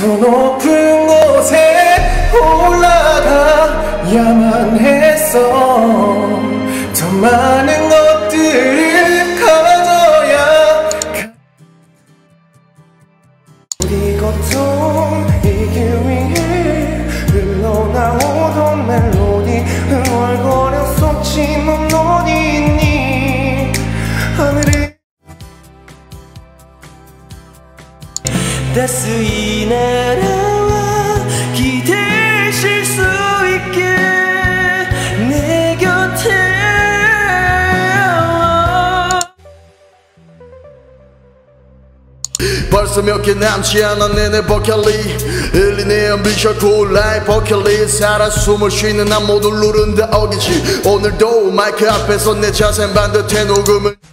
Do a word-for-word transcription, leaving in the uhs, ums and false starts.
더 높은 곳에 올라가야만 했어. 더 많은 것들을 가져야 우리 고통 이기 위해 흘러나오던 멜로디 흥얼거려 쏟친 넌 어디 있니. 하늘에 따스히 날아와 기대실 수 있게 내 곁에 벌써 몇 개 남지 않아 내내 버킷리스트 흘리네 ambition cool life 버킷리스트 살아 숨을 쉬는 난 모두 룰은 다 어기지. 오늘도 마이크 앞에서 내 자세는 반듯해 녹음을